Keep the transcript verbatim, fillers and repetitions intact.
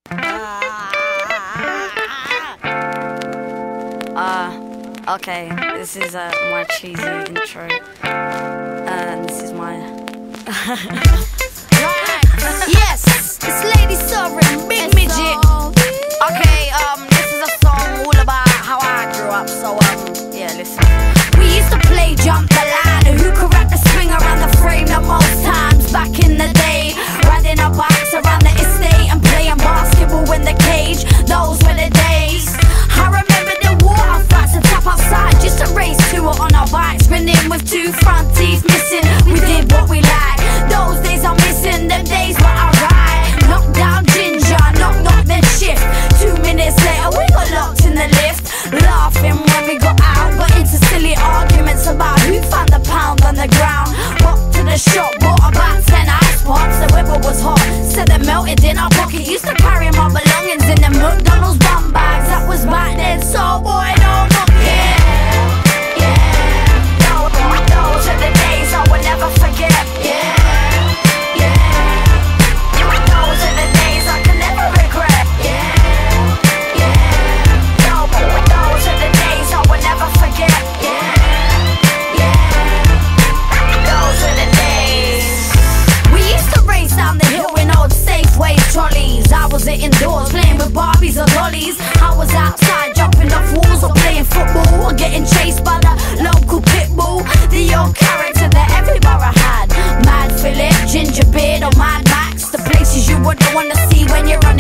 Uh, okay, this is uh, my cheesy intro, and this is my... Yes, it's Lady Sovereign, Big Midget. Okay, um, this is a song all about how I grew up, so um, yeah, listen. We used to play jump the line, who could wrap the swing around the frame the most times back in the day. Riding our bikes around the estate and playing basketball in the cage, those were the days. I remember the water fights and tap outside just to race to it on our bikes, grinning with two front teeth missing. We did what we liked, those days are missing, them days were alright. Knock down ginger, knock knock then shift. Two minutes later we got locked in the lift, laughing when we got out, got into silly arguments about who found the pound on the ground. Walked to the shop, bought about ten ice pops, the weather was hot, said they melted in our pocket. Used to carry my belongings in the McDonald's bum bags, that was back then, so boy don't look it. Yeah, those, those are the days I will never forget. Yeah, yeah, those are the days I can never regret. Yeah, yeah, those are the days I will never forget. Yeah, yeah, those are the days. We used to race down the hill in old Safeway trolleys. I was indoors playing with Barbies or dollies. I was outside jumping off walls or playing football or getting chased by the local pit bull. The old character that every borough had, Mad Philip, Ginger Beard or Mad Max, the places you wouldn't want to see when you're on